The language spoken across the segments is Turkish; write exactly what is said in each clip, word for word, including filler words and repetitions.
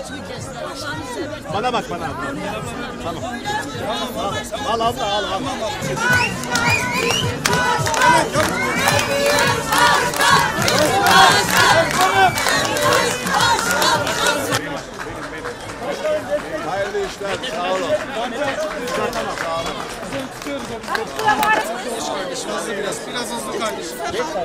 Bana bak bana. Tamam. Al abla al al. Hayırlı işler. Sağ olun. Sağ olun. Biraz, biraz hızlı kardeşim.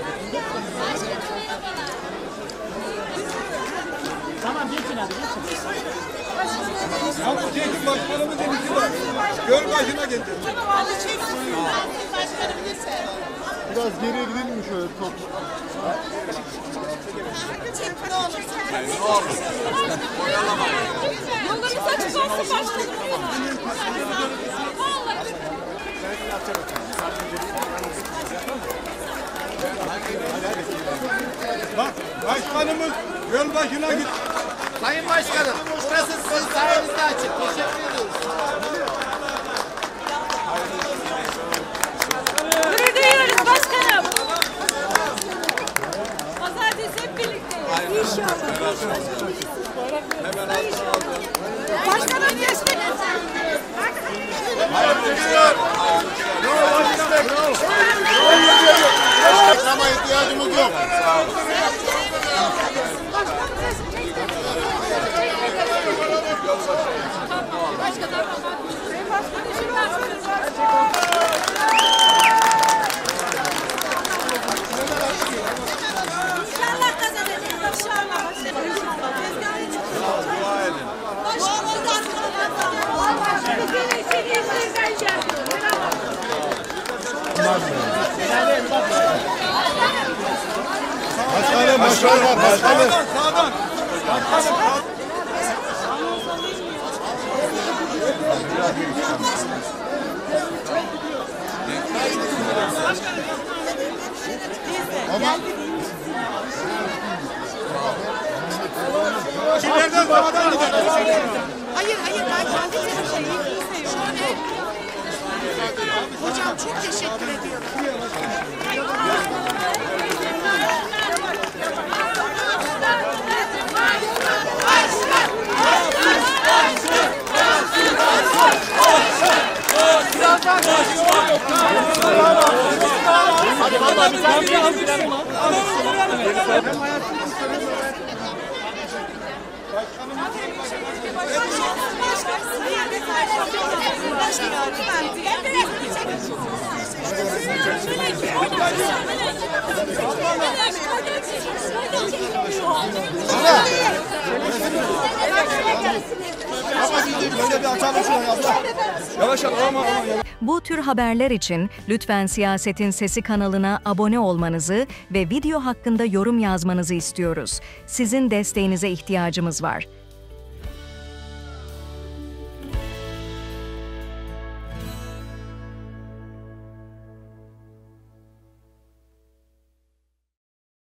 Tamam geçin hadi geçin. Ya bu çekin başkanımı demişti var. Gör başına getir. Tamam abi çeksin. Başkanım lütfen. Biraz geriye gidelim mi şöyle top? Çek ne olur. Ne olur. Yollarınız açık olsun başkanım. Bak başkanımız yol başına git. Sayın Başkanım, burası sizin sayenizde açık. Teşekkür ediyoruz. Gurur duyuyoruz başkanım. Pazartesi hep birlikte. İnşallah. Hemen aldım. Başkanım geçti. Hayırlı işler. Bravo başkanım. Bravo. Ama ihtiyacımız yok. Sağ olun. İnşallah kazanacağız. İnşallah. İnşallah. Dua edin. Başkanım, başkanım, başkanım. Sağdan, başkanım. Ama Şilerden sağdan gidelim. Hayır hayır ben kendi şeyi Şöyle. Hocam çok teşekkür ediyorum. Hadi vallahi bir tane bir Yavaş yavaş ama ama. Bu tür haberler için lütfen Siyasetin Sesi kanalına abone olmanızı ve video hakkında yorum yazmanızı istiyoruz. Sizin desteğinize ihtiyacımız var.